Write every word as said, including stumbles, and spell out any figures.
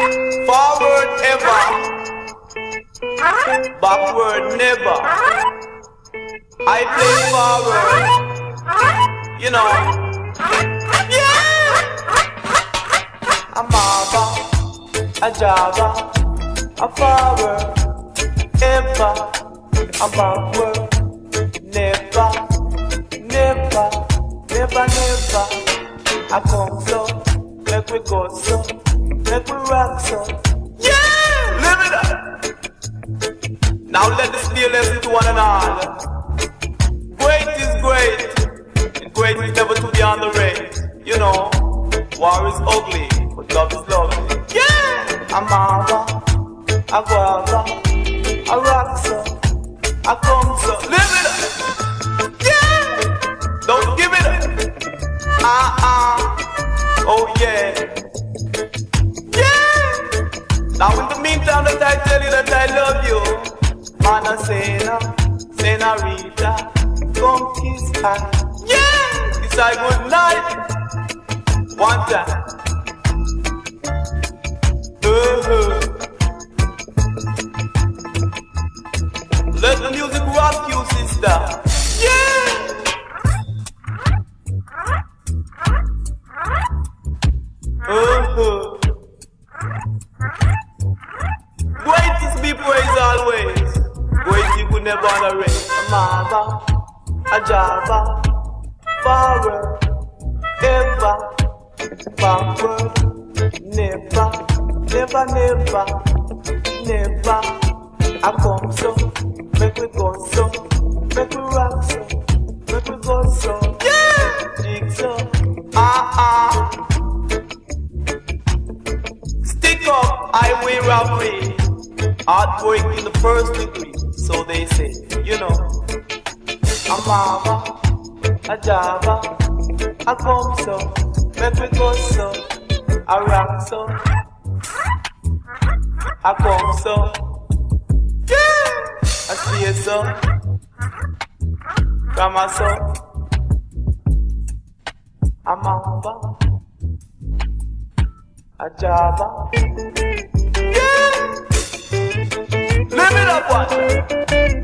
Forward ever, backward never. I play forward, you know. Yeah. A Mava, a Java, a forward ever, a backward never, never, never, never. I come so, make we go so, make we rock so. Yeah, live it up. Now let this be a lesson to one and all. Great is great, and great is never to be on the race. You know, war is ugly, but love is lovely. Yeah, I'm Mava, I guava, I rock so, I come so. Live it up. Yeah, don't give it up. Uh-uh, oh yeah. Yeah. Now in the meantime that I tell you that I love you, Mana Sena, Senorita, come kiss her. Yeah. Kiss her good night. One time. Uh-huh. Let the music rock you, sister. Yeah. Uh-huh. Great is be praised always. Great you could never underrate. A Mava, a Java, forward, ever, backward, never, never, never, never. I come so, make we go so, make we rock so, make we go so. Yeah, jigsaw, ah-ah. Stick up, highway robbery, heartbreak in the first degree, so they say, you know. A Mava, a Java, I come so, make me go so, I rock so, I come so, yeah, I see it so, Rama so, a Mava, a Java. Yeah. Live it up one.